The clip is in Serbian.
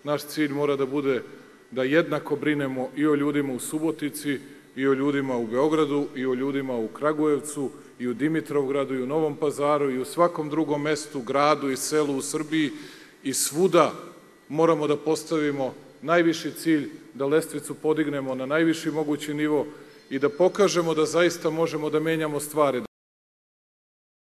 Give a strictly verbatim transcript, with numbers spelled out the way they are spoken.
Naš cilj mora da bude da jednako brinemo i o ljudima u Subotici, i o ljudima u Beogradu, i o ljudima u Kragujevcu, i u Dimitrovgradu, i u Novom Pazaru, i u svakom drugom mestu, gradu i selu u Srbiji, i svuda moramo da postavimo najviši cilj, da lestvicu podignemo na najviši mogući nivo i da pokažemo da zaista možemo da menjamo stvari.